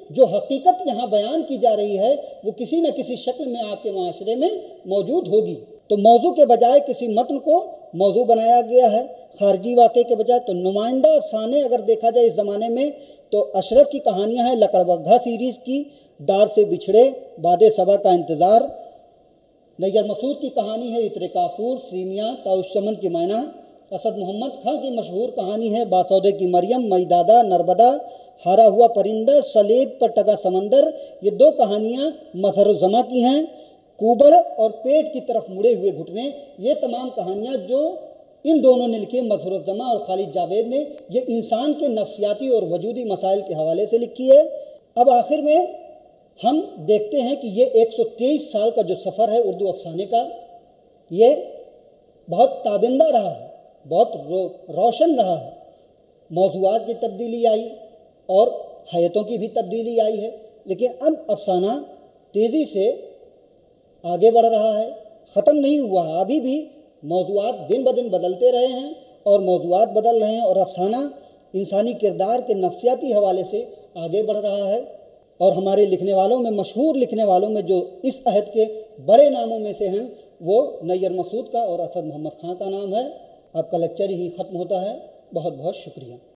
جو حقیقت یہاں بیان کی جا رہی ہے وہ کسی نہ کسی شکل میں آپ کے معاشرے میں موجود ہوگی۔ تو موضوع کے بجائے کسی متن کو موضوع بنایا گیا ہے، خارجی واقعے کے بجائے۔ تو نمائندہ افسانے اگر دیکھا جائے اس زمانے میں تو اشرف کی کہانیاں ہیں، لکڑ بگھا سیریز کی، ڈار سے بچھڑے، باد صبا کا انتظار، نیّر مسعود کی کہانی ہے عطر کافور، سیمیاں، طاؤس چمن کی مینا، اسد محمد خاں کی مشہور کہانی ہے باسودے کی مریم، مئی دادا، نربدا، ہارا ہوا پرندہ، سلیب پر ٹگا سمندر۔ یہ دو کہانیاں مظہر الزماں کی ہیں۔ کوبڑ اور پیٹ کی طرف مڑے ہوئے گھٹنے، یہ تمام کہانیاں جو ان دونوں نے لکھی، مظہر الزماں اور خالد جاوید نے، یہ انسان کے نفسیاتی اور وجودی مسائل کے حوالے سے لکھی ہے۔ اب آخر میں ہم دیکھتے ہیں کہ یہ ایک سو تیئیس سال کا جو سفر ہے اردو افسانے کا، یہ بہت تابندہ رہا ہے، بہت رو روشن رہا ہے۔ موضوعات کی تبدیلی آئی اور حیتوں کی بھی تبدیلی آئی ہے، لیکن اب افسانہ تیزی سے آگے بڑھ رہا ہے، ختم نہیں ہوا ہے۔ ابھی بھی موضوعات دن بدن بدلتے رہے ہیں اور موضوعات بدل رہے ہیں، اور افسانہ انسانی کردار کے نفسیاتی حوالے سے آگے بڑھ رہا ہے۔ اور ہمارے لکھنے والوں میں، مشہور لکھنے والوں میں جو اس عہد کے بڑے ناموں میں سے ہیں، وہ نیّر مسعود کا اور اسد محمد خاں کا نام ہے۔ آپ کا لیکچر ہی ختم ہوتا ہے۔ بہت بہت شکریہ۔